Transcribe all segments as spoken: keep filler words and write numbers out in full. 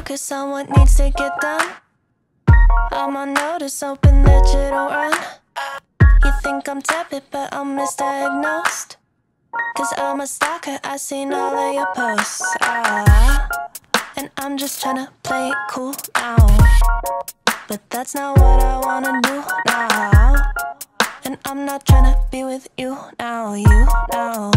focus on what needs to get done. I'm on notice, hoping that you don't run. You think I'm tepid, but I'm misdiagnosed. Cause I'm a stalker, I seen all of your posts. Ah, and I'm just tryna play it cool now. But that's not what I wanna do now. And I'm not tryna be with you now, you now.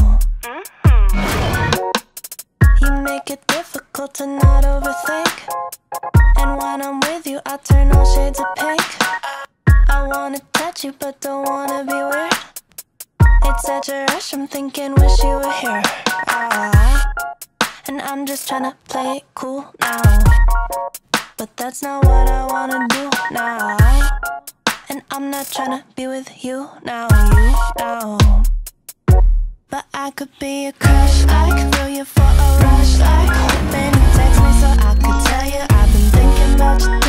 You make it difficult to not overthink. And when I'm with you, I turn all shades of pink. I wanna touch you, but don't wanna be weird. It's such a rush, I'm thinking, wish you were here. Ah, and I'm just tryna play it cool now. But that's not what I wanna do now. And I'm not tryna be with you now, you now. But I could be a crush, I could throw you for a rush, like hoping you text me so I could tell you I've been thinking about you.